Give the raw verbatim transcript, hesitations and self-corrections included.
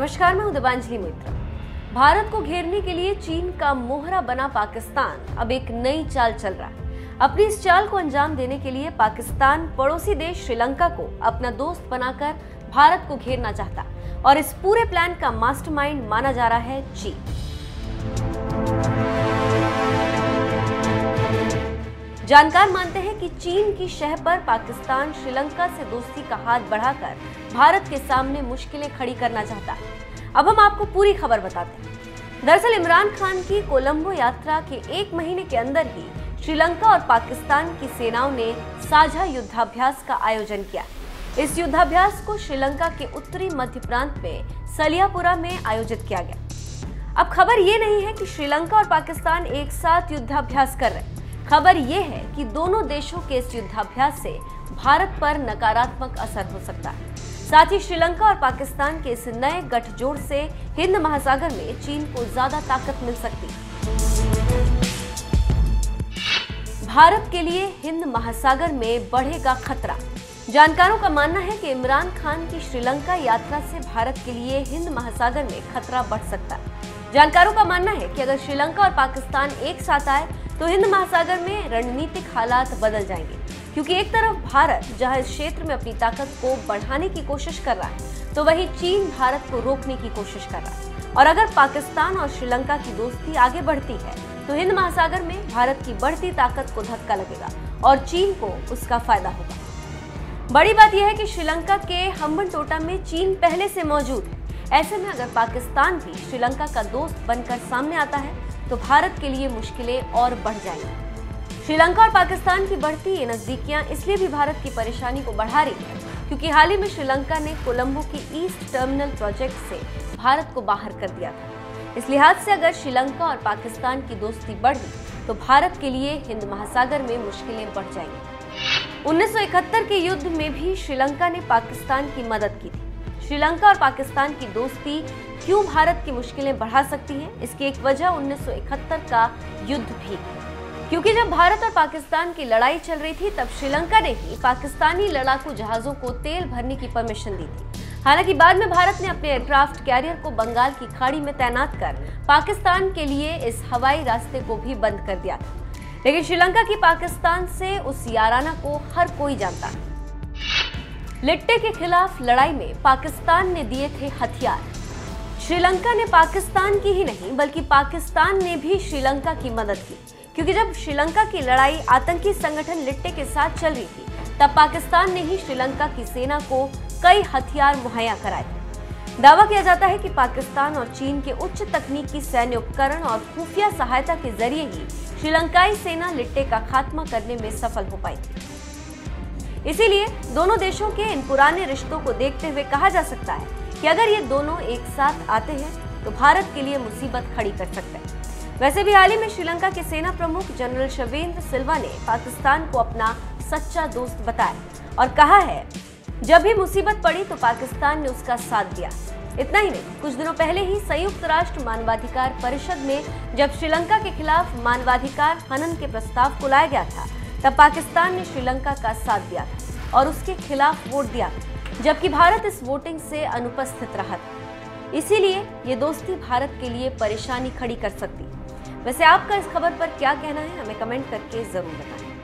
नमस्कार, मैं हूं दिवांजलि मित्रा। भारत को घेरने के लिए चीन का मोहरा बना पाकिस्तान अब एक नई चाल चल रहा है। अपनी इस चाल को अंजाम देने के लिए पाकिस्तान पड़ोसी देश श्रीलंका को अपना दोस्त बनाकर भारत को घेरना चाहता और इस पूरे प्लान का मास्टरमाइंड माना जा रहा है चीन। जानकार मानते हैं कि चीन की शह पर पाकिस्तान श्रीलंका से दोस्ती का हाथ बढ़ाकर भारत के सामने मुश्किलें खड़ी करना चाहता है। अब हम आपको पूरी खबर बताते हैं। दरअसल इमरान खान की कोलंबो यात्रा के एक महीने के अंदर ही श्रीलंका और पाकिस्तान की सेनाओं ने साझा युद्धाभ्यास का आयोजन किया। इस युद्धाभ्यास को श्रीलंका के उत्तरी मध्य प्रांत में सलियापुरा में आयोजित किया गया। अब खबर ये नहीं है कि श्रीलंका और पाकिस्तान एक साथ युद्धाभ्यास कर रहे हैं। खबर यह है कि दोनों देशों के इस युद्धाभ्यास से भारत पर नकारात्मक असर हो सकता है। साथ ही श्रीलंका और पाकिस्तान के इस नए गठजोड़ से हिंद महासागर में चीन को ज्यादा ताकत मिल सकती है। भारत के लिए हिंद महासागर में बढ़ेगा खतरा। जानकारों का मानना है कि इमरान खान की श्रीलंका यात्रा से भारत के लिए हिंद महासागर में खतरा बढ़ सकता है। जानकारों का मानना है कि अगर श्रीलंका और पाकिस्तान एक साथ आए तो हिंद महासागर में रणनीतिक हालात बदल जाएंगे, क्योंकि एक तरफ भारत जहां इस क्षेत्र में अपनी ताकत को बढ़ाने की कोशिश कर रहा है, तो वहीं चीन भारत को रोकने की कोशिश कर रहा है। और अगर पाकिस्तान और श्रीलंका की दोस्ती आगे बढ़ती है तो हिंद महासागर में भारत की बढ़ती ताकत को धक्का लगेगा और चीन को उसका फायदा होगा। बड़ी बात यह है कि श्रीलंका के हम्बनटोटा में चीन पहले से मौजूद है। ऐसे में अगर पाकिस्तान भी श्रीलंका का दोस्त बनकर सामने आता है तो भारत के लिए मुश्किलें और बढ़ जाएंगी। श्रीलंका और पाकिस्तान की बढ़ती ये नजदीकियां इसलिए भी भारत की परेशानी को बढ़ा रही है, क्योंकि हाल ही में श्रीलंका ने कोलंबो की ईस्ट टर्मिनल प्रोजेक्ट से भारत को बाहर कर दिया था। इस लिहाज से अगर श्रीलंका और पाकिस्तान की दोस्ती बढ़ी तो भारत के लिए हिंद महासागर में मुश्किलें बढ़ जाएंगी। उन्नीस सौ इकहत्तर के युद्ध में भी श्रीलंका ने पाकिस्तान की मदद की थी। श्रीलंका और पाकिस्तान की दोस्ती क्यों भारत की मुश्किलें बढ़ा सकती है, इसकी एक वजह उन्नीस सौ इकहत्तर का युद्ध भी, क्योंकि जब भारत और पाकिस्तान की लड़ाई चल रही थी तब श्रीलंका ने ही पाकिस्तानी लड़ाकू जहाजों को तेल भरने की परमिशन दी थी। हालांकि बाद में भारत ने अपने एयरक्राफ्ट कैरियर को बंगाल की खाड़ी में तैनात कर पाकिस्तान के लिए इस हवाई रास्ते को भी बंद कर दिया था, लेकिन श्रीलंका की पाकिस्तान से उस याराना को हर कोई जानता है। लिट्टे के खिलाफ लड़ाई में पाकिस्तान ने दिए थे हथियार। श्रीलंका ने पाकिस्तान की ही नहीं बल्कि पाकिस्तान ने भी श्रीलंका की मदद की, क्योंकि जब श्रीलंका की लड़ाई आतंकी संगठन लिट्टे के साथ चल रही थी तब पाकिस्तान ने ही श्रीलंका की सेना को कई हथियार मुहैया कराए थे। दावा किया जाता है कि पाकिस्तान और चीन के उच्च तकनीकी सैन्य उपकरण और खुफिया सहायता के जरिए ही श्रीलंकाई सेना लिट्टे का खात्मा करने में सफल हो पाई थी। इसीलिए दोनों देशों के इन पुराने रिश्तों को देखते हुए कहा जा सकता है कि अगर ये दोनों एक साथ आते हैं तो भारत के लिए मुसीबत खड़ी कर सकते हैं। वैसे भी हाल ही में श्रीलंका के सेना प्रमुख जनरल शवेंद्र सिल्वा ने पाकिस्तान को अपना सच्चा दोस्त बताया और कहा है जब भी मुसीबत पड़ी तो पाकिस्तान ने उसका साथ दिया। इतना ही नहीं, कुछ दिनों पहले ही संयुक्त राष्ट्र मानवाधिकार परिषद में जब श्रीलंका के खिलाफ मानवाधिकार हनन के प्रस्ताव को लाया गया था तब पाकिस्तान ने श्रीलंका का साथ दिया था और उसके खिलाफ वोट दिया, जबकि भारत इस वोटिंग से अनुपस्थित रहा था। इसीलिए ये दोस्ती भारत के लिए परेशानी खड़ी कर सकती है। वैसे आपका इस खबर पर क्या कहना है, हमें कमेंट करके जरूर बताएं।